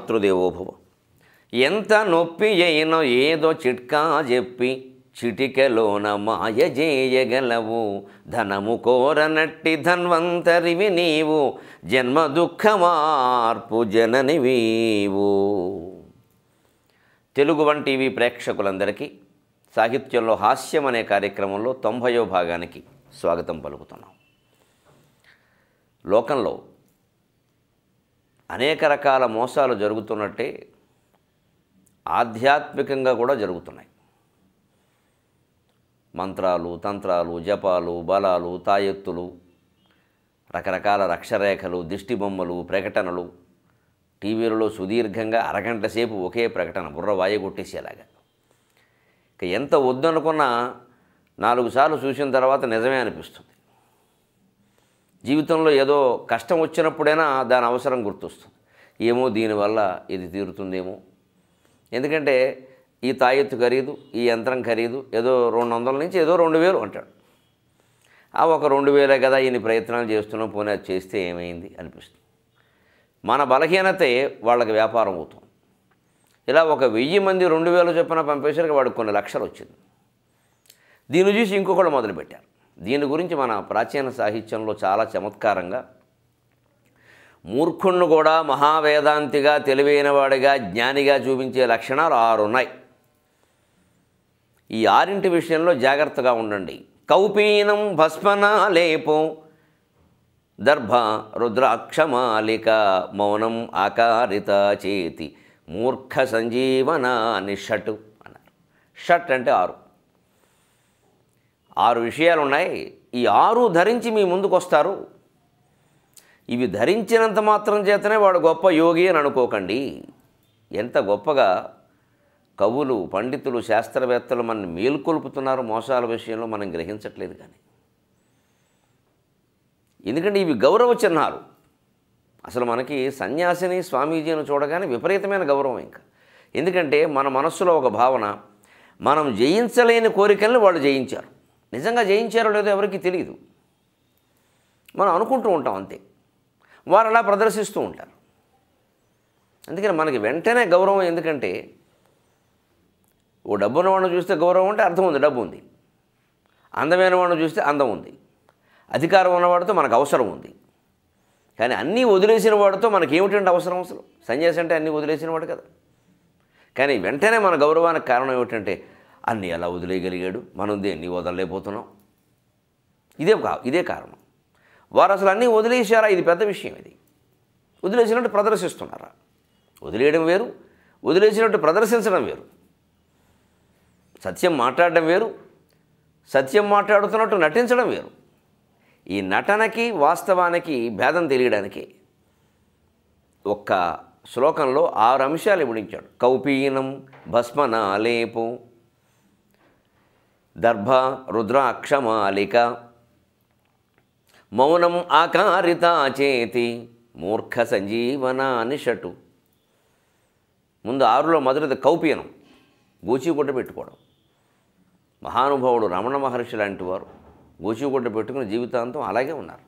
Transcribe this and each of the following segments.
మాతృదేవోభవ. ఎంత నొప్పి అయినో ఏదో చిట్కా చెప్పి చిటికెలోన మాయ చేయగలవు. ధనము కోరనట్టి ధన్వంతరివి నీవు, జన్మ దుఃఖ మార్పు జననివీవు. TeluguOne టీవీ ప్రేక్షకులందరికీ సాహిత్యంలో హాస్యం అనే కార్యక్రమంలో 90వ భాగానికి స్వాగతం పలుకుతున్నాం. లోకంలో అనేక రకాల మోసాలు జరుగుతున్నట్టే ఆధ్యాత్మికంగా కూడా జరుగుతున్నాయి. మంత్రాలు, తంత్రాలు, జపాలు, బలాలు, తాయెత్తులు, రకరకాల రక్షరేఖలు, దిష్టి బొమ్మలు, ప్రకటనలు, టీవీలలో సుదీర్ఘంగా అరగంట సేపు ఒకే ప్రకటన బుర్ర వాయి కొట్టేసేలాగా. ఇక ఎంత వద్దనుకున్నా 4 సార్లు చూసిన తర్వాత నిజమే అనిపిస్తుంది. జీవితంలో ఏదో కష్టం వచ్చినప్పుడైనా దాని అవసరం గుర్తొస్తుంది. ఏమో దీనివల్ల ఇది తీరుతుందేమో. ఎందుకంటే ఈ తాయెత్తు ఖరీదు, ఈ యంత్రం ఖరీదు ఏదో 200 నుంచి ఏదో 2000 అంటాడు. ఆ ఒక 2000 కదా ఇన్ని ప్రయత్నాలు చేస్తున్నాం, పోనీ అది చేస్తే ఏమైంది అనిపిస్తుంది. మన బలహీనతే వాళ్ళకి వ్యాపారం అవుతుంది. ఇలా ఒక 1000 మంది 2000 చొప్పున పంపేసరికి వాడికి కొన్ని లక్షలు వచ్చింది. దీన్ని చూసి ఇంకొకళ్ళు మొదలుపెట్టారు. దీని గురించి మన ప్రాచీన సాహిత్యంలో చాలా చమత్కారంగా మూర్ఖుణ్ణి కూడా మహావేదాంతిగా, తెలివైనవాడిగా, జ్ఞానిగా చూపించే లక్షణాలు 6 ఉన్నాయి. ఈ 6 విషయంలో జాగ్రత్తగా ఉండండి. కౌపీనం భస్మనాలేపో, దర్భ రుద్రాక్షమాలిక, మౌనం ఆకారిత చేతి, మూర్ఖ సంజీవనాని షట్ అన్నారు. షట్ అంటే 6 విషయాలు ఉన్నాయి. ఈ 6 ధరించి మీ ముందుకు వస్తారు. ఇవి ధరించినంత మాత్రం చేతనే వాడు గొప్ప యోగి అని అనుకోకండి. ఎంత గొప్పగా కవులు, పండితులు, శాస్త్రవేత్తలు మనల్ని మేల్కొల్పుతున్నారు మోసాల విషయంలో మనం గ్రహించట్లేదు. కానీ ఎందుకంటే ఇవి గౌరవ చిహ్నాలు. అసలు మనకి సన్యాసిని, స్వామీజీని చూడగానే విపరీతమైన గౌరవం. ఇంకా ఎందుకంటే మన మనస్సులో ఒక భావన, మనం జయించలేని కోరికల్ని వాళ్ళు జయించారు. నిజంగా జయించారో లేదో ఎవరికి తెలియదు, మనం అనుకుంటూ ఉంటాం అంతే. వారు అలా ప్రదర్శిస్తూ ఉంటారు. అందుకని మనకి వెంటనే గౌరవం. ఎందుకంటే ఓ డబ్బున్న వాడిని చూస్తే గౌరవం అంటే అర్థం ఉంది, డబ్బు ఉంది. అందమైన వాడిని చూస్తే అందం ఉంది. అధికారం ఉన్నవాడితో మనకు అవసరం ఉంది. కానీ అన్నీ వదిలేసిన వాడితో మనకి ఏమిటంటే అవసరం? అసలు సన్యాసి అంటే అన్నీ వదిలేసిన వాడు కదా. కానీ వెంటనే మన గౌరవానికి కారణం ఏమిటంటే అన్నీ ఎలా వదిలేయగలిగాడు, మనం దేన్ని వదలలేకపోతున్నాం. ఇదే కారణం. వారు అసలు అన్నీ వదిలేశారా? ఇది పెద్ద విషయం. ఇది వదిలేసినట్టు ప్రదర్శిస్తున్నారా? వదిలేయడం వేరు, వదిలేసినట్టు ప్రదర్శించడం వేరు. సత్యం మాట్లాడడం వేరు, సత్యం మాట్లాడుతున్నట్టు నటించడం వేరు. ఈ నటనకి వాస్తవానికి భేదం తెలియడానికి ఒక్క శ్లోకంలో 6 అంశాలు ఇమిడించాడు. కౌపీనం భస్మనాలేపు, దర్భ రుద్రాక్షమాలిక, మౌనం ఆకారిత చేతి, మూర్ఖ సంజీవనాని షటు. ముందు 6లో మొదటిది కౌపీనం, గోచిగుడ్డ పెట్టుకోవడం. మహానుభావుడు రమణ మహర్షి లాంటి వారు గోచిగుడ్డ పెట్టుకుని జీవితాంతం అలాగే ఉన్నారు.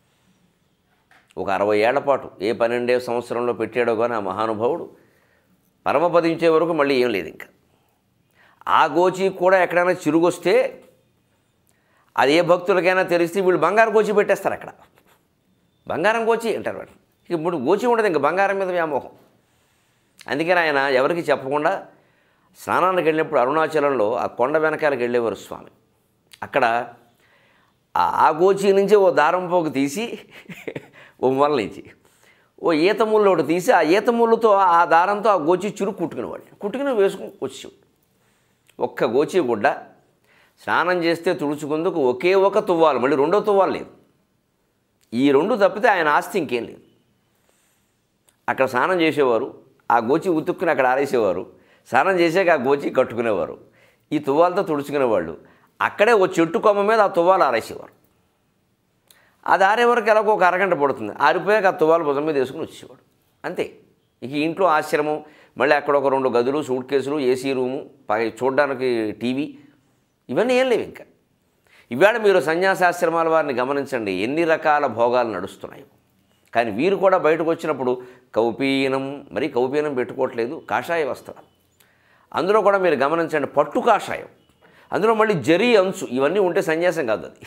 ఒక 60 ఏళ్ల పాటు, ఏ 12వ సంవత్సరంలో పెట్టాడో కానీ ఆ మహానుభావుడు పరమపదించే వరకు మళ్ళీ ఏం లేదు. ఇంకా ఆ గోచి కూడా ఎక్కడైనా చిరుగొస్తే అది ఏ భక్తులకైనా తెలిస్తే వీళ్ళు బంగారం గోచి పెట్టేస్తారు. అక్కడ బంగారం గోచి అంటారు వాడు. ఇప్పుడు గోచి ఉండదు, ఇంకా బంగారం మీద వ్యామోహం. అందుకని ఆయన ఎవరికి చెప్పకుండా స్నానానికి వెళ్ళినప్పుడు అరుణాచలంలో ఆ కొండ వెనకాలకు వెళ్ళేవారు స్వామి. అక్కడ ఆ గోచి నుంచి ఓ దారం పోగు తీసి ఓ మొల నుంచి ఓ ఈత ముళ్ళు ఒకటి తీసి ఆ ఈత ముళ్ళుతో ఆ దారంతో ఆ గోచి చురుకు కుట్టుకుని వేసుకుని వచ్చేవాడు. ఒక్క గోచి గుడ్డ స్నానం చేస్తే తుడుచుకుందుకు ఒకే ఒక తువ్వాలు, మళ్ళీ 2వ తువ్వాలు లేదు. ఈ 2 తప్పితే ఆయన ఆస్తి ఇంకేం లేదు. అక్కడ స్నానం చేసేవారు, ఆ గోచి ఉతుక్కుని అక్కడ ఆరేసేవారు. స్నానం చేసాక ఆ గోచి కట్టుకునేవారు. ఈ తువ్వాలతో తుడుచుకునేవాళ్ళు. అక్కడే ఓ చెట్టు కొమ్మ మీద ఆ తువ్వాలు ఆరేసేవారు. అది ఆరే వరకు ఎలాగో ఒక అరగంట పడుతుంది. ఆరిపోయాక ఆ తువ్వాలు భుజం మీద వేసుకుని వచ్చేవాడు. అంతే. ఇక ఇంట్లో ఆశ్రమం, మళ్ళీ అక్కడ ఒక 2 గదులు, సూట్ కేసులు, ఏసీ రూము, చూడడానికి టీవీ, ఇవన్నీ ఏం లేవు. ఇంకా ఇవాళ మీరు సన్యాసాశ్రమాల వారిని గమనించండి, ఎన్ని రకాల భోగాలు నడుస్తున్నాయి. కానీ వీరు కూడా బయటకు వచ్చినప్పుడు కౌపీనం, మరి కౌపీనం పెట్టుకోవట్లేదు, కాషాయ వస్త్రాలు. అందులో కూడా మీరు గమనించండి, పట్టు కాషాయం, అందులో మళ్ళీ జరీ అంచు, ఇవన్నీ ఉంటే సన్యాసం కాదు అది.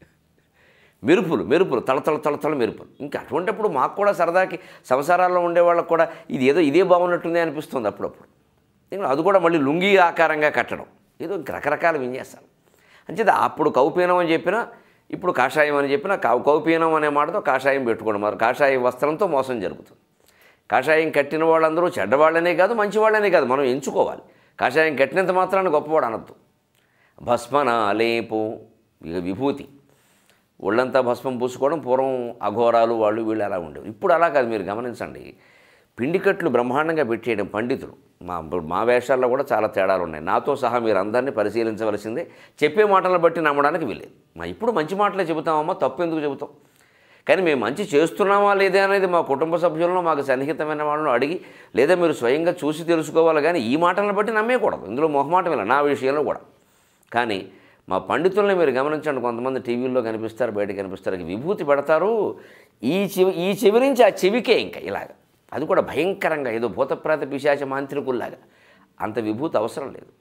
మెరుపులు తళతళ మెరుపులు. ఇంకా అటువంటిప్పుడు మాకు కూడా సరదాకి సంసారాల్లో ఉండే వాళ్ళకు కూడా ఇదే బాగున్నట్టుంది అనిపిస్తుంది అప్పుడప్పుడు. అది కూడా మళ్ళీ లుంగీ ఆకారంగా కట్టడం, ఏదో రకరకాల విన్యాసాలు. అంచేది అప్పుడు కౌపీనం అని చెప్పినా, ఇప్పుడు కాషాయం అని చెప్పినా, కౌపీనం అనే మాటతో కాషాయం పెట్టుకోవడం, మరి కాషాయ వస్త్రంతో మోసం జరుగుతుంది. కాషాయం కట్టిన వాళ్ళందరూ చెడ్డవాళ్ళనే కాదు, మంచివాళ్ళనే కాదు, మనం ఎంచుకోవాలి. కాషాయం కట్టినంత మాత్రాన్ని గొప్పవాడు అనద్దు. భస్మనాలేపు, ఇక విభూతి, ఒళ్ళంతా భస్మం పూసుకోవడం పూర్వం అఘోరాలు వాళ్ళు వీళ్ళు అలా ఉండేవి. ఇప్పుడు అలా కాదు. మీరు గమనించండి, పిండికట్లు బ్రహ్మాండంగా పెట్టేయడం పండితులు. మా వేషాల్లో కూడా చాలా తేడాలు ఉన్నాయి. నాతో సహా మీరు అందరినీ పరిశీలించవలసిందే. చెప్పే మాటలను బట్టి నమ్మడానికి వీలేదు. ఇప్పుడు మంచి మాటలే చెబుతామమ్మా, తప్పు ఎందుకు చెబుతాం? కానీ మేము మంచి చేస్తున్నామా లేదా అనేది మా కుటుంబ సభ్యులను, మాకు సన్నిహితమైన వాళ్ళను అడిగి, లేదా మీరు స్వయంగా చూసి తెలుసుకోవాలి. కానీ ఈ మాటలను బట్టి నమ్మేయకూడదు. ఇందులో మొహమాటం ఇలా, నా విషయంలో కూడా. కానీ మా పండితుల్ని మీరు గమనించండి, కొంతమంది టీవీల్లో కనిపిస్తారు, బయట కనిపిస్తారు, విభూతి పెడతారు ఈ చెవి నుంచి ఆ చెవికే, ఇంకా ఇలాగ. అది కూడా భయంకరంగా, ఏదో భూతప్రేత పిశాచ మాంత్రికుల్లాగా. అంత విభూతి అవసరం లేదు.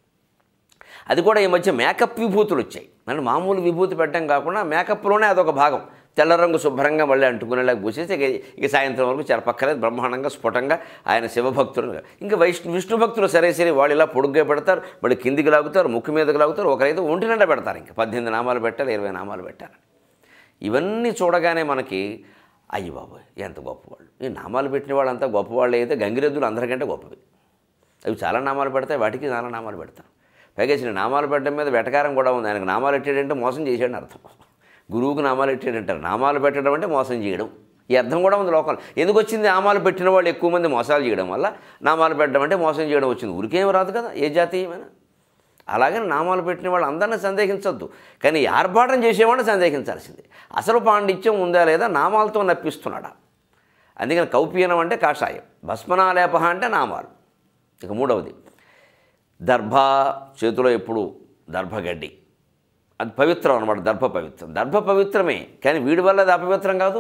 అది కూడా ఈ మధ్య మేకప్ విభూతులు వచ్చాయి. అంటే మామూలు విభూతి పెట్టడం కాకుండా మేకప్లోనే అదొక భాగం, తెల్ల రంగు శుభ్రంగా మళ్ళీ అంటుకునేలాగా పూసేసి ఇక సాయంత్రం వరకు చెరపక్కలేదు, బ్రహ్మాండంగా స్ఫుటంగా ఆయన శివభక్తులు. ఇంకా విష్ణు భక్తులు సరే వాళ్ళు ఇలా పొడుగ్గా పెడతారు, మళ్ళీ కిందికి లాగుతారు, ముక్కు మీదకి లాగుతారు, ఒకరైతే ఒంటి నిండా పెడతారు. ఇంకా 18 నామాలు పెట్టాలి, 20 నామాలు పెట్టాలి. ఇవన్నీ చూడగానే మనకి అయ్యి బాబోయ్ ఎంత గొప్పవాళ్ళు. ఈ నామాలు పెట్టిన వాళ్ళంతా గొప్పవాళ్ళు అయితే గంగిరెద్దులు అందరికంటే గొప్పవి. అవి చాలా నామాలు పెడతాయి, వాటికి చాలా నామాలు పెడతారు. పైగా నామాలు పెట్టడం మీద వెటకారం కూడా ఉంది. ఆయనకు నామాలు పెట్టాడంటే మోసం చేశాడని అర్థం. గురువుకు నామాలు పెట్టాడంటారు. నామాలు పెట్టడం అంటే మోసం చేయడం, ఈ అర్థం కూడా ఉంది లోకంలో. ఎందుకు వచ్చింది? నామాలు పెట్టిన వాళ్ళు ఎక్కువ మంది మోసాలు చేయడం వల్ల నామాలు పెట్టడం అంటే మోసం చేయడం వచ్చింది. ఊరికేం రాదు కదా, ఏ జాతీయమైనా. అలాగని నామాలు పెట్టిన వాళ్ళు అందరినీ సందేహించొద్దు, కానీ ఆర్భాటం చేసేవాడిని సందేహించాల్సిందే. అసలు పాండిత్యం ఉందా లేదా, నామాలతో నప్పిస్తున్నాడా. అందుకని కౌపీనం అంటే కాషాయం, భస్మనాలేప అంటే నామాలు. ఇక మూడవది దర్భ, చేతిలో ఎప్పుడు దర్భగడ్డి, అది పవిత్రం అనమాట. దర్భ పవిత్రమే, కానీ వీడి వల్ల అది అపవిత్రం కాదు.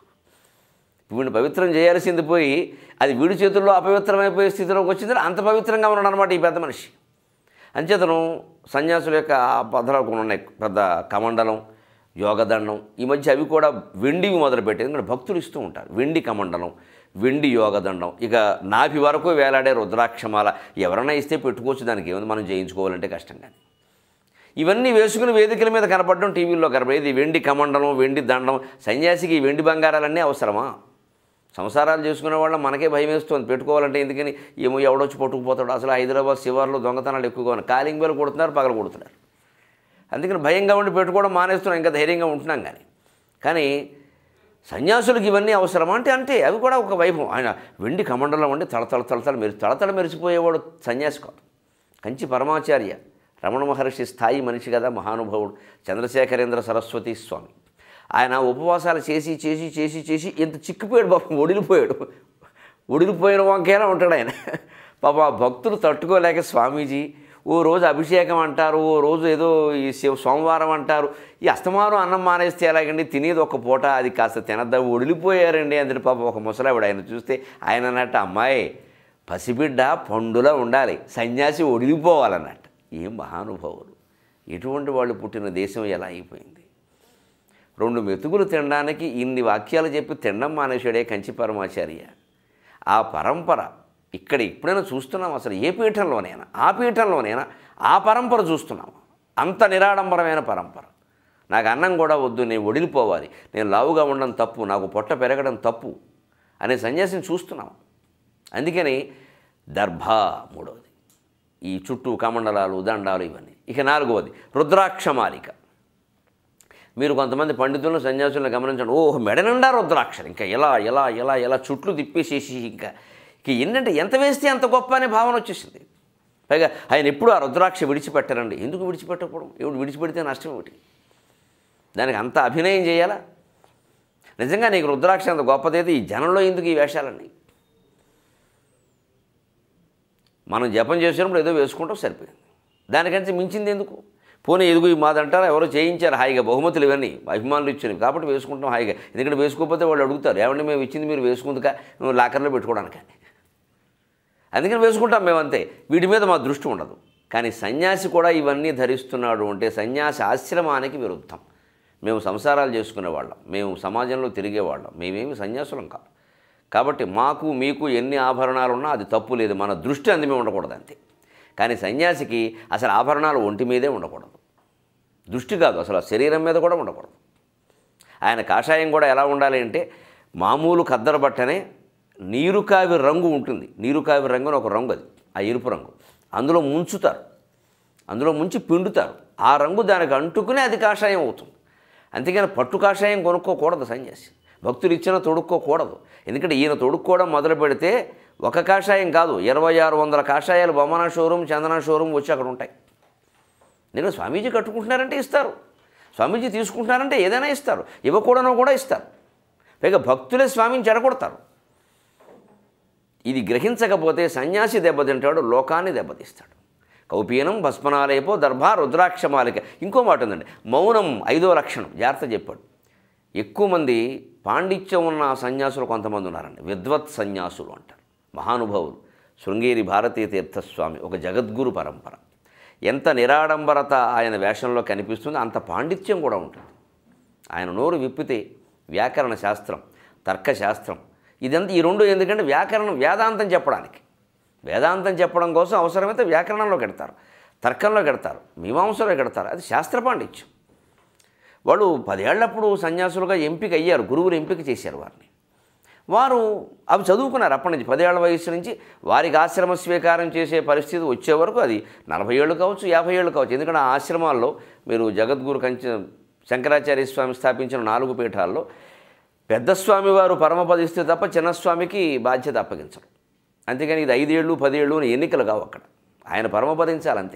వీడిని పవిత్రం చేయాల్సింది పోయి అది వీడి చేతుల్లో అపవిత్రమైపోయే స్థితిలోకి వచ్చింది. అంత పవిత్రంగా ఉన్నాడు అనమాట ఈ పెద్ద మనిషి. అంచేతను సన్యాసుల యొక్క పద్ధతులు ఉన్నాయి, పెద్ద కమండలం, యోగదండం. ఈ మధ్య అవి కూడా వెండివి మొదలుపెట్టేది, ఎందుకంటే భక్తులు ఇస్తూ ఉంటారు. వెండి కమండలం, వెండి యోగదండం, ఇక నాభి వరకు వేలాడే రుద్రాక్షమాల. ఎవరైనా ఇస్తే పెట్టుకోవచ్చు, దానికి ఏముంది, మనం చేయించుకోవాలంటే కష్టం. కానీ ఇవన్నీ వేసుకుని వేదికల మీద కనపడడం, టీవీల్లో కనపడేది వెండి కమండలం, వెండి దండం. సన్యాసికి ఈ వెండి బంగారాలన్నీ అవసరమా? సంసారాలు చేసుకునే వాళ్ళ మనకే భయం వేస్తుంది పెట్టుకోవాలంటే. ఎందుకని ఏమో ఎవడొచ్చి పట్టుకుపోతాడు. అసలు హైదరాబాద్ శివార్లో దొంగతనాలు ఎక్కువగా ఉన్నాయి, కాలింగ్ బెల్ కొడుతున్నారు, పగల కొడుతున్నారు. అందుకని భయంగా ఉండి పెట్టుకోవడం మానేస్తున్నాం, ఇంకా ధైర్యంగా ఉంటున్నాం. కానీ సన్యాసులకు ఇవన్నీ అవసరమా అంటే అవి కూడా ఒక వైభవం. ఆయన వెండి కమండలం అంటే తళతళ మెరిసిపోయేవాడు సన్యాసి కాదు. కంచి పరమాచార్య రమణ మహర్షి స్థాయి మనిషి కదా, మహానుభావుడు చంద్రశేఖరేంద్ర సరస్వతి స్వామి. ఆయన ఉపవాసాలు చేసి ఎంత చిక్కిపోయాడు పాపం, ఒడిలిపోయిన వంకేలా ఉంటాడు ఆయన. పాప భక్తులు తట్టుకోలేక స్వామీజీ ఓ రోజు అభిషేకం అంటారు, ఓ రోజు ఏదో ఈ సోమవారం అంటారు. ఈ అస్తమానం అన్నం మానేస్తే ఎలాగండి, తినేది ఒక పూట, అది కాస్త తినద్దాం, ఒడిలిపోయారండి. అందులో పాప ఒక ముసలావిడ, ఆయన చూస్తే ఆయన అన్నట్టు, అమ్మాయి పసిబిడ్డ పండులా ఉండాలి, సన్యాసి ఒడిలిపోవాలన్నట్టు. ఏం మహానుభావులు, ఎటువంటి వాళ్ళు పుట్టిన దేశం ఎలా అయిపోయింది. 2 మెతుకులు తినడానికి ఇన్ని వాక్యాలు చెప్పి తినడం మానేశాడే కంచి పరమాచార్య. ఆ పరంపర ఇక్కడ ఎప్పుడైనా చూస్తున్నాం? అసలు ఏ పీఠంలోనైనా, ఆ పీఠంలోనైనా ఆ పరంపర చూస్తున్నాం. అంత నిరాడంబరమైన పరంపర. నాకు అన్నం కూడా వద్దు, నేను ఒడిలిపోవాలి, నేను లావుగా ఉండడం తప్పు, నాకు పొట్ట పెరగడం తప్పు అనే సన్యాసిని చూస్తున్నాం. అందుకని దర్భ మూడవది, ఈ చుట్టూ కమండలాలు, దండాలు ఇవన్నీ. ఇక 4వది రుద్రాక్షమాలిక. మీరు కొంతమంది పండితులను సన్యాసులను గమనించండి, ఓహ్ మెడ నిండా రుద్రాక్షలు, ఇంకా ఎలా చుట్లు తిప్పేసేసి ఇంకా ఏంటంటే ఎంత వేస్తే అంత గొప్ప అనే భావన వచ్చేసింది. పైగా ఆయన ఎప్పుడు ఆ రుద్రాక్ష విడిచిపెట్టారండి. ఎందుకు విడిచిపెట్టకపోవడం? ఎవడు విడిచిపెడితే నష్టం ఏమిటి? దానికి అంత అభినయం చేయాలా? నిజంగా నీకు రుద్రాక్ష అంత గొప్పదైతే ఈ జనంలో ఎందుకు ఈ వేషాలన్నీ? మనం జపం చేసినప్పుడు ఏదో వేసుకుంటాం, సరిపోయింది. దానికంటే మించింది ఎందుకు? పోనీ ఎదుగు ఈ మాదంటారా, ఎవరో చేయించారు హాయిగా, బహుమతులు ఇవన్నీ అభిమానులు ఇచ్చినవి కాబట్టి వేసుకుంటాం హాయిగా. ఎందుకంటే వేసుకోకపోతే వాళ్ళు అడుగుతారు, ఏమంటే మేము ఇచ్చింది మీరు వేసుకుందుక లాకర్లో పెట్టుకోవడానికి, అందుకని వేసుకుంటాం మేము అంతే. వీటి మీద మా దృష్టి ఉండదు. కానీ సన్యాసి కూడా ఇవన్నీ ధరిస్తున్నాడు అంటే సన్యాసి ఆశ్రమానికి విరుద్ధం. మేము సంసారాలు చేసుకునేవాళ్ళం, మేము సమాజంలో తిరిగేవాళ్ళం, మేమేమి సన్యాసులం కాదు. కాబట్టి మాకు మీకు ఎన్ని ఆభరణాలు ఉన్నా అది తప్పు లేదు, మన దృష్టి అందుమే ఉండకూడదు అంతే. కానీ సన్యాసికి అసలు ఆభరణాలు ఒంటి మీదే ఉండకూడదు, దృష్టి కాదు అసలు శరీరం మీద కూడా ఉండకూడదు. ఆయన కాషాయం కూడా ఎలా ఉండాలి అంటే మామూలు ఖద్దరు బట్టనే నీరుకావి రంగు ఉంటుంది. నీరుకావి రంగు అని ఒక రంగు, అది ఆ ఎరుపు రంగు, అందులో ముంచుతారు, అందులో ముంచి పిండుతారు, ఆ రంగు దానికి అంటుకునే అది కాషాయం అవుతుంది. అంతేగాని పట్టు కాషాయం కొనుక్కోకూడదు సన్యాసి, భక్తులు ఇచ్చిన తొడుక్కోకూడదు. ఎందుకంటే ఈయన తొడుక్కోవడం మొదలు పెడితే ఒక కాషాయం కాదు, 2600 కాషాయాలు బొమ్మన షోరూమ్, చందన షోరూమ్ వచ్చి అక్కడ ఉంటాయి. నేను స్వామీజీ కట్టుకుంటున్నారంటే ఇస్తారు, స్వామీజీ తీసుకుంటున్నారంటే ఏదైనా ఇస్తారు, ఇవ్వకూడనో కూడా ఇస్తారు. పైగా భక్తులే స్వామిని చెడగొడతారు. ఇది గ్రహించకపోతే సన్యాసి దెబ్బతింటాడు, లోకాన్ని దెబ్బతీస్తాడు. కౌపీనం భస్మనాలేపో దర్భ రుద్రాక్షమాలిక. ఇంకో మాట ఉందండి, మౌనం 5వ లక్షణం, జాగ్రత్త చెప్పాడు. ఎక్కువ మంది పాండిత్యం ఉన్న సన్యాసులు కొంతమంది ఉన్నారండి, విద్వత్ సన్యాసులు అంటారు, మహానుభావులు. శృంగేరి భారతీయ తీర్థస్వామి ఒక జగద్గురు పరంపర. ఎంత నిరాడంబరత ఆయన వేషంలో కనిపిస్తుంది, అంత పాండిత్యం కూడా ఉంటుంది. ఆయన నోరు విప్పితే వ్యాకరణ శాస్త్రం, తర్కశాస్త్రం, ఇదంతా ఈ రెండు. ఎందుకంటే వ్యాకరణం వేదాంతం చెప్పడానికి, వేదాంతం చెప్పడం కోసం అవసరమైతే వ్యాకరణంలో పెడతారు, తర్కంలో పెడతారు, మీమాంసలో పెడతారు, అది శాస్త్ర పాండిత్యం. వాళ్ళు 10 ఏళ్లప్పుడు సన్యాసులుగా ఎంపిక అయ్యారు, గురువులు ఎంపిక చేశారు వారిని. వారు అవి చదువుకున్నారు అప్పటి నుంచి, 10 ఏళ్ల వయసు నుంచి వారికి ఆశ్రమ స్వీకారం చేసే పరిస్థితి వచ్చే వరకు, అది 40 ఏళ్ళు కావచ్చు, 50 ఏళ్ళు కావచ్చు. ఎందుకంటే ఆ ఆశ్రమాల్లో మీరు జగద్గురు శంకరాచార్య స్వామి స్థాపించిన 4 పీఠాల్లో పెద్ద స్వామి వారు పరమపదిస్తే తప్ప చిన్నస్వామికి బాధ్యత అప్పగించరు. అంతేగాని ఇది 5 ఏళ్ళు 10 ఏళ్ళు ఎన్నికలు కావు, అక్కడ ఆయన పరమపదించాలంతే.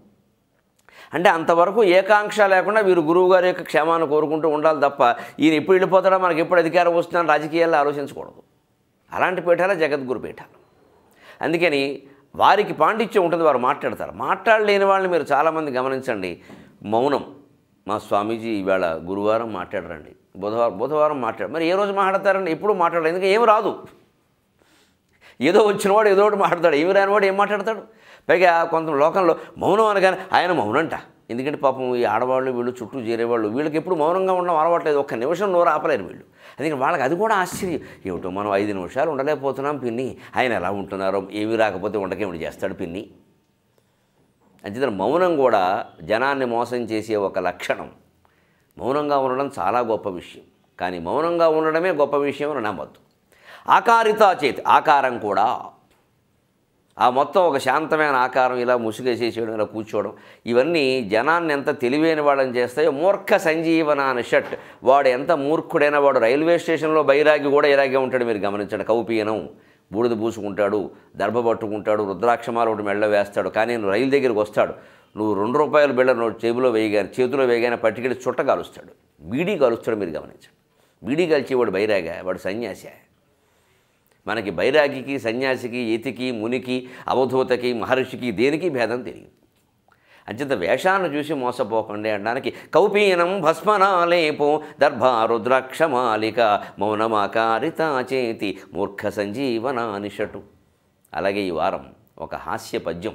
అంటే అంతవరకు ఏకాంక్ష లేకుండా వీరు గురువు గారి యొక్క క్షేమాన్ని కోరుకుంటూ ఉండాలి తప్ప ఈయన ఎప్పుడు వెళ్ళిపోతాడో, మనకి ఎప్పుడు అధికారం వస్తుందని రాజకీయాల్లో ఆలోచించకూడదు. అలాంటి పీఠాలే జగద్గురు పీఠాలు. అందుకని వారికి పాండిత్యం ఉంటుంది, వారు మాట్లాడతారు. మాట్లాడలేని వాళ్ళని మీరు చాలామంది గమనించండి, మౌనం. మా స్వామీజీ ఈవేళ గురువారం మాట్లాడరండి, బుధవారం మాట్లాడు. మరి ఏ రోజు మాట్లాడతారండి? ఎప్పుడు మాట్లాడరు, ఎందుకంటే ఏమి రాదు. ఏదో వచ్చినవాడు ఏదో ఒకటి మాట్లాడతాడు, ఏమి రానివాడు ఏం మాట్లాడతాడు? పైగా కొంత లోకంలో మౌనం అనగానే ఆయన మౌనంట. ఎందుకంటే పాపం ఈ ఆడవాళ్ళు వీళ్ళు చుట్టూ చేరేవాళ్ళు, వీళ్ళకి ఎప్పుడు మౌనంగా ఉండడం అలవాట్లేదు, ఒక్క నిమిషం నోరు ఆపలేరు వీళ్ళు. అందుకని వాళ్ళకి అది కూడా ఆశ్చర్యం, ఏమిటో మనం 5 నిమిషాలు ఉండలేకపోతున్నాం పిన్ని, ఆయన ఎలా ఉంటున్నారో, ఏమీ రాకపోతే ఉండకేమిటి చేస్తాడు పిన్ని. అంచేత మౌనం కూడా జనాన్ని మోసం చేసే ఒక లక్షణం. మౌనంగా ఉండడం చాలా గొప్ప విషయం, కానీ మౌనంగా ఉండడమే గొప్ప విషయం అని నమ్మద్దు. ఆకారిత చేతి, ఆకారం కూడా ఆ మొత్తం ఒక శాంతమైన ఆకారం, ఇలా ముసుగేసేసేయడం, ఇలా కూర్చోవడం, ఇవన్నీ జనాన్ని ఎంత తెలివైన వాళ్ళని చేస్తాయో. మూర్ఖ సంజీవనాన్ని షట్, వాడు ఎంత మూర్ఖుడైనా వాడు రైల్వే స్టేషన్లో బైరాగి కూడా ఇలాగే ఉంటాడు. మీరు గమనించండి, కౌపీనం బూడిద పూసుకుంటాడు, దర్భ పట్టుకుంటాడు, రుద్రాక్షమాలు ఒకటి మెళ్ళ వేస్తాడు. కానీ నువ్వు రైలు దగ్గరికి వస్తాడు, నువ్వు 2 రూపాయల బిళ్ళ నోటు చేతిలో వేయగానే పట్టుకెళ్ళి చుట్ట కాలుస్తాడు, బీడీ కాలుస్తాడు. మీరు గమనించండి, బీడీ కాల్చేవాడు బైరాగా, వాడు సన్యాసి. మనకి బైరాగికి, సన్యాసికి, యతికి, మునికి, అవధూతకి, మహర్షికి దేనికి భేదం తెలియదు. అంచేత వేషాన్ని చూసి మోసపోకండి అనడానికి కౌపీనం భస్మనాలేపో దర్భ రుద్రాక్షమాలిక మౌనమాకారిత చేతి మూర్ఖ సంజీవనానిషటు. అలాగే ఈ వారం ఒక హాస్య పద్యం.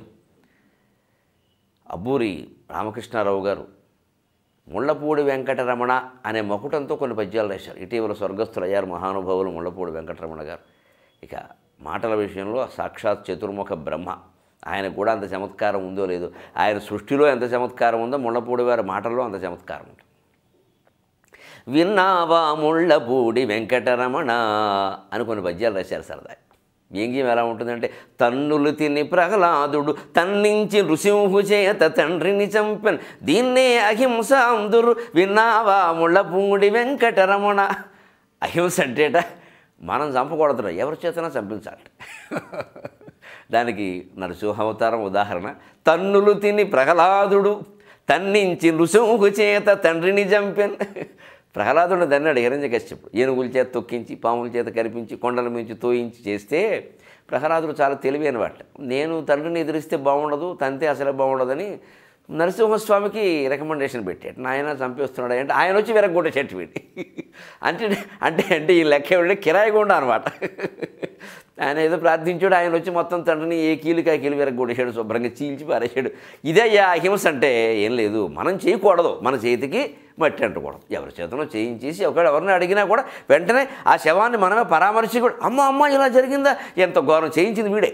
అబ్బూరి రామకృష్ణారావు గారు ముళ్ళపూడి వెంకటరమణ అనే మకుటంతో కొన్ని పద్యాలు రాశారు. ఇటీవల స్వర్గస్థులయ్యారు మహానుభావులు ముళ్ళపూడి వెంకటరమణ గారు. ఇక మాటల విషయంలో సాక్షాత్ చతుర్ముఖ బ్రహ్మ. ఆయనకు కూడా అంత చమత్కారం ఉందో లేదో, ఆయన సృష్టిలో ఎంత చమత్కారం ఉందో ముళ్ళపూడి వారి మాటల్లో అంత చమత్కారం ఉంటుంది. విన్నావా ముళ్ళపూడి వెంకటరమణ అని కొన్ని పద్యాలు రాశారు సరదా. వ్యంగ్యం ఎలా ఉంటుందంటే, తన్నులు తిని ప్రహ్లాదుడు తన్నించి నృసింహు చేత తండ్రిని చంపెన్, దీన్నే అహింస అందురు విన్నావా ముళ్ళపూడి వెంకటరమణ. అహింస అంటేట మనం చంపకూడదు, ఎవరి చేతనా చంపించాలి. దానికి నరసింహావతారం ఉదాహరణ. తన్నులు తిని ప్రహ్లాదుడు తన్నించి నృసింహు చేత తండ్రిని చంపెన్. ప్రహ్లాదుడు దన్నాడు హిరణ్యకశ్యపుడు, ఏనుగుల చేత తొక్కించి, పాముల చేత కనిపించి, కొండల మించి తోయించి చేస్తే ప్రహ్లాదుడు చాలా తెలివైన వాట. నేను తండ్రిని ఎదిరిస్తే బాగుండదు, తంతే అసలే బాగుండదని నరసింహస్వామికి రికమెండేషన్ పెట్టాడు, నాయన చంపేస్తున్నాడు అంటే ఆయన వచ్చి విరగొట్టే చెట్టు పెట్టి అంటే అంటే అంటే ఈ లెక్క ఏమిటంటే కిరాయి గుండా అనమాట. ఆయన ఏదో ప్రార్థించాడు, ఆయన వచ్చి మొత్తం తండ్రిని ఏ కీలుకి ఆ కీలు విరగొట్టేశాడు, శుభ్రంగా చీల్చి పారేశాడు. ఇదే అహింస అంటే ఏం లేదు, మనం చేయకూడదు, మన చేతికి మట్టి అంటకూడదు. ఎవరి చేతనో చేయించేసి ఒకవేళ ఎవరిని అడిగినా కూడా వెంటనే ఆ శవాన్ని మనమే పరామర్శి కూడా, అమ్మ ఇలా జరిగిందా, ఎంత ఘోరం చేయించింది వీడే,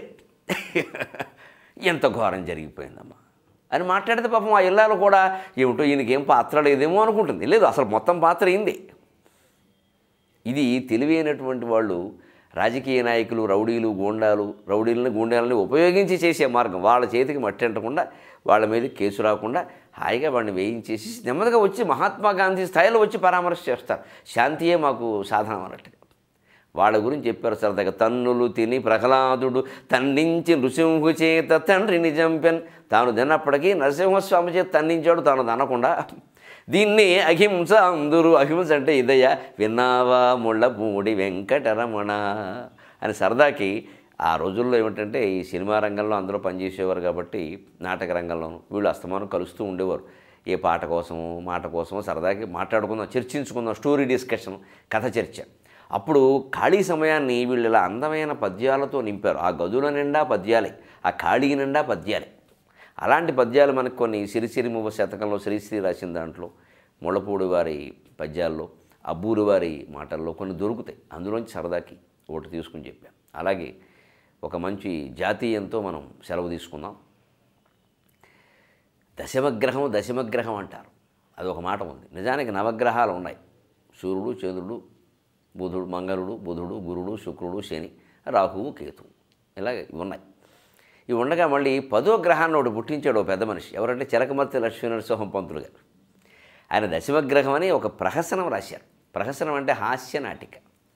ఎంత ఘోరం జరిగిపోయిందమ్మా అని మాట్లాడితే పాపం ఆ ఇల్లాలు కూడా ఏమిటో ఈయనకేం పాత్ర లేదేమో అనుకుంటుంది. లేదు, అసలు మొత్తం పాత్ర అయింది. ఇది తెలివైనటువంటి వాళ్ళు, రాజకీయ నాయకులు, రౌడీలను గూండాలని ఉపయోగించి చేసే మార్గం. వాళ్ళ చేతికి మట్టి అంటకుండా, వాళ్ళ మీద కేసు రాకుండా హాయిగా వాడిని వేయించేసి నెమ్మదిగా వచ్చి మహాత్మా గాంధీ స్థాయిలో వచ్చి పరామర్శ చేస్తారు. శాంతియే మాకు సాధనం అన్నట్టుగా వాళ్ళ గురించి చెప్పారు సరదాగా. తన్నులు తిని ప్రహ్లాదుడు తన్నించి నృసింహు చేత తండ్రిని చంపెన్. తాను తిన్నప్పటికీ నరసింహస్వామి చేత తన్నించాడు, తాను తినకుండా. దీన్ని అహింస అందరూ. అహింస అంటే ఇదయ్యా, విన్నావా ముళ్ళపూడి వెంకటరమణ అని సరదాకి. ఆ రోజుల్లో ఏమిటంటే ఈ సినిమా రంగంలో అందరూ పనిచేసేవారు కాబట్టి నాటక రంగంలోనూ వీళ్ళు అస్తమానం కలుస్తూ ఉండేవారు. ఏ పాట కోసమో మాట కోసమో సరదాకి మాట్లాడుకుందాం, చర్చించుకుందాం, స్టోరీ డిస్కషన్, కథ చర్చ. అప్పుడు ఖాళీ సమయాన్ని వీళ్ళు ఇలా అందమైన పద్యాలతో నింపారు. ఆ గదుల నిండా పద్యాలే, ఆ ఖాళీ నిండా పద్యాలే. అలాంటి పద్యాలు మనకు కొన్ని సిరిసిరిమువ శతకంలో శ్రీశ్రీ రాసిన దాంట్లో, ముళ్ళపూడి వారి పద్యాల్లో, అబ్బూరి వారి మాటల్లో కొన్ని దొరుకుతాయి. అందులోంచి సరదాకి ఒకటి తీసుకుని చెప్పాం. అలాగే ఒక మంచి జాతీయంతో మనం సెలవు తీసుకుందాం. దశమగ్రహం అంటారు, అదొక మాట ఉంది. నిజానికి నవగ్రహాలు ఉన్నాయి, సూర్యుడు, చంద్రుడు, బుధుడు, మంగళుడు, బుధుడు, గురుడు, శుక్రుడు, శని, రాహువు, కేతువు, ఇలా ఉన్నాయి. ఇవి ఉండగా మళ్ళీ 10వ గ్రహాన్ని ఒకటి పుట్టించాడు పెద్ద మనిషి. ఎవరంటే చిలకమర్తి లక్ష్మీనరసింహ పంతులు గారు. ఆయన దశమగ్రహం అని ఒక ప్రహసనం రాశారు. ప్రహసనం అంటే హాస్య నాటిక.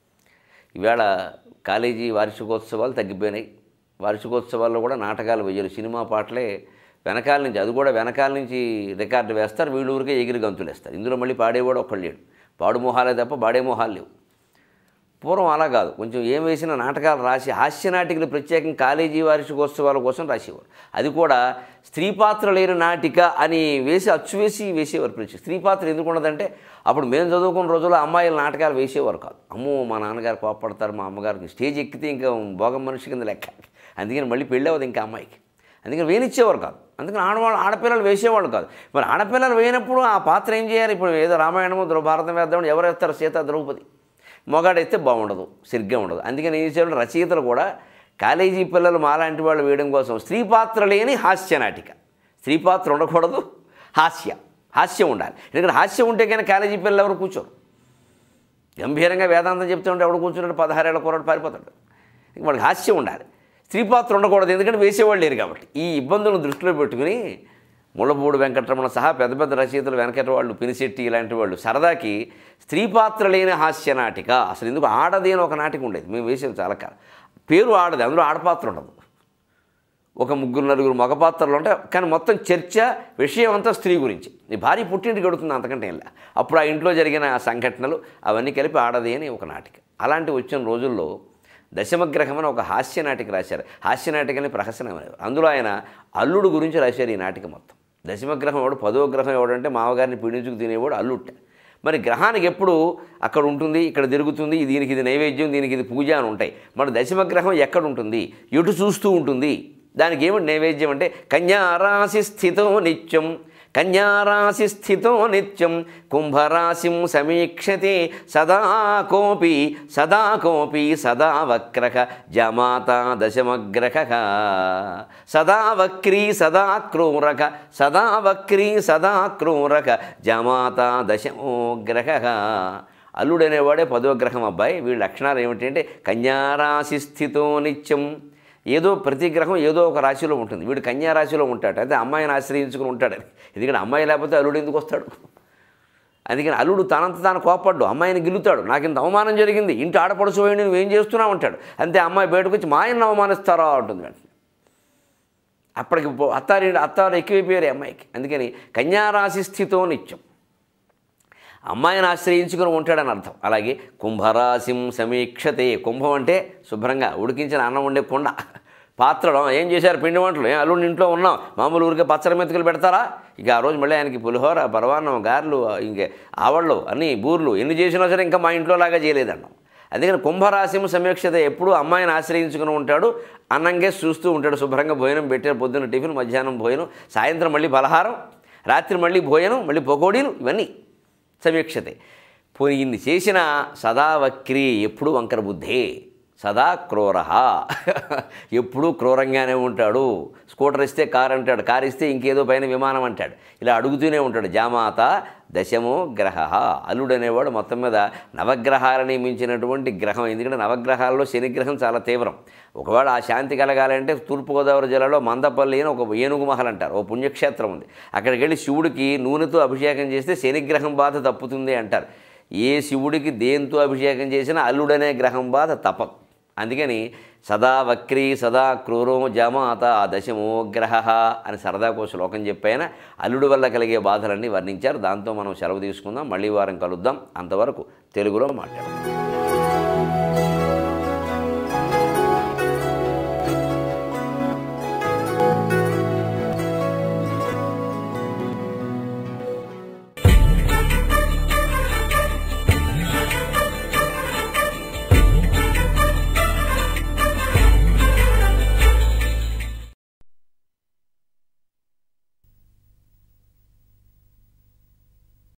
ఈవేళ కాలేజీ వార్షికోత్సవాలు తగ్గిపోయినాయి. వార్షికోత్సవాల్లో కూడా నాటకాలు వేయరు, సినిమా పాటలే వెనకాల నుంచి, అది కూడా వెనకాల నుంచి రికార్డు వేస్తారు, వీళ్ళు ఊరికే ఎగిరి గంతులు వేస్తారు. ఇందులో మళ్ళీ పాడేవాడు ఒక్కడు లేడు, పాడు మొహాలే తప్ప పాడే మొహాలు లేవు. పూర్వం అలా కాదు, కొంచెం ఏం వేసిన నాటకాలు రాసి హాస్య నాటికలు ప్రత్యేకంగా కాలేజీ వార్షికోత్సవాల కోసం రాసేవారు. అది కూడా స్త్రీ పాత్ర లేని నాటిక అని వేసి అచ్చు వేసేవారు. ప్రత్యేక స్త్రీ పాత్ర ఎందుకు ఉండదంటే అప్పుడు మేము చదువుకున్న రోజుల్లో అమ్మాయిల నాటకాలు వేసేవారు కాదు. అమ్మో మా నాన్నగారు కోపడతారు, మా అమ్మగారికి స్టేజ్ ఎక్కితే ఇంకా భోగం మనిషి కింద లెక్క, అందుకని మళ్ళీ పెళ్ళి అవ్వదు ఇంకా అమ్మాయికి, అందుకని వేనిచ్చేవారు కాదు. అందుకని ఆడపిల్లలు వేసేవాళ్ళు కాదు. మరి ఆడపిల్లలు వేయినప్పుడు ఆ పాత్ర ఏం చేయాలి? ఇప్పుడు ఏదో రామాయణము భారతం వేద్దామని ఎవరు వేస్తారు? సీత, ద్రౌపది. మొగాడైతే బాగుండదు, సరిగ్గా ఉండదు. అందుకని ఏం చేయాలి? రచయితలు కూడా కాలేజీ పిల్లలు మాలాంటి వాళ్ళు వేయడం కోసం స్త్రీ పాత్ర లేని హాస్య నాటిక. స్త్రీ పాత్ర ఉండకూడదు, హాస్యం ఉండాలి. ఎందుకంటే హాస్యం ఉంటే కానీ కాలేజీ పిల్లలు ఎవరు కూర్చోరు. గంభీరంగా వేదాంతం చెప్తూ ఉంటే ఎవడు కూర్చుంటాడు? 16 ఏళ్ల కుర్రాడు పారిపోతాడు. వాడికి హాస్యం ఉండాలి, స్త్రీ పాత్ర ఉండకూడదు, ఎందుకంటే వేసేవాళ్ళు లేరు కాబట్టి. ఈ ఇబ్బందులను దృష్టిలో పెట్టుకుని ముళ్ళపూడి వెంకటరమణ సహా పెద్ద పెద్ద రచయితలు, వెనకటి వాళ్ళు, పినిశెట్టి ఇలాంటి వాళ్ళు సరదాకి స్త్రీ పాత్ర లేని హాస్య నాటిక. అసలు ఎందుకు ఆడది అని ఒక నాటిక ఉండేది, మేము వేసేది చాలా కాలం. పేరు ఆడది, అందులో ఆడపాత్ర ఉండదు, ఒక 3-4 మగ పాత్రలు ఉంటాయి. కానీ మొత్తం చర్చ, విషయం అంతా స్త్రీ గురించి. నీ భార్య పుట్టింటికి గడుతుంది, అంతకంటే ఇలా. అప్పుడు ఆ ఇంట్లో జరిగిన సంఘటనలు అవన్నీ కలిపి ఆడది అని ఒక నాటిక. అలాంటివి వచ్చిన రోజుల్లో దశమగ్రహం అని ఒక హాస్య నాటిక రాశారు. హాస్య నాటికని ప్రహసనం అనేవారు. అందులో ఆయన అల్లుడు గురించి రాశారు ఈ నాటిక మొత్తం. దశమగ్రహం ఎవడు, 10వ గ్రహం ఎవడంటే మామగారిని పీడించుకు తినేవాడు అల్లుట్ట. మరి గ్రహానికి ఎప్పుడు అక్కడ ఉంటుంది, ఇక్కడ తిరుగుతుంది, దీనికి ఇది నైవేద్యం, దీనికి ఇది పూజ అని ఉంటాయి. మరి దశమగ్రహం ఎక్కడ ఉంటుంది, ఎటు చూస్తూ ఉంటుంది, దానికి ఏమిటి నైవేద్యం అంటే కన్యారాశి స్థితో నిత్యం కుంభరాశిం సమీక్షతే సదా కోపి సదా వక్రః జమాతా దశమగ్రహః సదా వక్రీ సదా క్రూరః జమాతా దశమోగ్రహః. అల్లుడనేవాడే 10వ గ్రహం అబ్బాయి. వీళ్ళ లక్షణాలు ఏమిటంటే కన్యారాశి స్థితో నిత్యం, ఏదో ప్రతి గ్రహం ఏదో ఒక రాశిలో ఉంటుంది. వీడు కన్యా రాశిలో ఉంటాడు, అయితే అమ్మాయిని ఆశ్రయించుకుని ఉంటాడని. ఎందుకంటే అమ్మాయి లేకపోతే అల్లుడు ఎందుకు వస్తాడు? అందుకని అల్లుడు తనంత తాను కోపడ్డు, అమ్మాయిని గిల్లుతాడు. నాకు ఇంత అవమానం జరిగింది, ఇంటి ఆడపడుచోయండి, నువ్వేం చేస్తున్నావు అంటాడు. అంతే అమ్మాయి బయటకు వచ్చి మా ఆయన్ని అవమానిస్తారా అంటుంది. వెంటనే అప్పటికి అత్తారు ఎక్కువైపోయారు అమ్మాయికి. అందుకని కన్యారాశి స్థితో నిత్యం, అమ్మాయిని ఆశ్రయించుకుని ఉంటాడని అర్థం. అలాగే కుంభరాశిం సమీక్షతే, కుంభం అంటే శుభ్రంగా ఉడికించిన అన్నం ఉండే కుండ, పాత్రలో ఏం చేశారు, పిండి వంటలు, ఏం అల్లుడిని ఇంట్లో ఉన్నాం, మామూలు ఊరికే పచ్చడి మెతుకులు పెడతారా? ఇక ఆ రోజు మళ్ళీ ఆయనకి పులిహోర, పరవాన్నం, గారెలు, ఇంకే ఆవళ్ళు, అన్నీ బూర్లు ఎన్ని చేసినా సరే ఇంకా మా ఇంట్లో లాగా చేయలేదన్నాం. అందుకని కుంభరాశిము సమీక్షత ఎప్పుడూ అమ్మాయిని ఆశ్రయించుకుని ఉంటాడు, అన్నంగే చూస్తూ ఉంటాడు. శుభ్రంగా భోజనం పెట్టారు, పొద్దున్న టిఫిన్, మధ్యాహ్నం భోజనం, సాయంత్రం మళ్ళీ పలహారం, రాత్రి మళ్ళీ భోజనం, మళ్ళీ పకోడీలు, ఇవన్నీ సమీక్షతే. పోనీ ఇన్ని చేసిన సదా వక్రీ, ఎప్పుడు వంకర బుద్ధే, సదా క్రూర, ఎప్పుడూ క్రూరంగానే ఉంటాడు. స్కూటర్ ఇస్తే కారు అంటాడు, కారు ఇస్తే ఇంకేదో పైన విమానం అంటాడు, ఇలా అడుగుతూనే ఉంటాడు. జామాత దశమో గ్రహ, అల్లుడు అనేవాడు మొత్తం మీద నవగ్రహాలని మించినటువంటి గ్రహం. ఎందుకంటే నవగ్రహాల్లో శనిగ్రహం చాలా తీవ్రం. ఒకవేళ ఆ శాంతి కలగాలంటే తూర్పుగోదావరి జిల్లాలో మందపల్లి అని ఒక ఏనుగు మహల్ అంటారు, ఓ పుణ్యక్షేత్రం ఉంది. అక్కడికి వెళ్ళి శివుడికి నూనెతో అభిషేకం చేస్తే శనిగ్రహం బాధ తప్పుతుంది అంటారు. ఏ శివుడికి దేంతో అభిషేకం చేసినా అల్లుడనే గ్రహం బాధ తప్పదు. అందుకని సదా వక్రీ సదా క్రూరో జామాత దశమో గ్రహ అని సరదాకో శ్లోకం చెప్పైనా అల్లుడి వల్ల కలిగే బాధలన్నీ వర్ణించారు. దాంతో మనం సెలవు తీసుకుందాం. మళ్ళీ వారం కలుద్దాం. అంతవరకు తెలుగులో మాట్లాడదాం.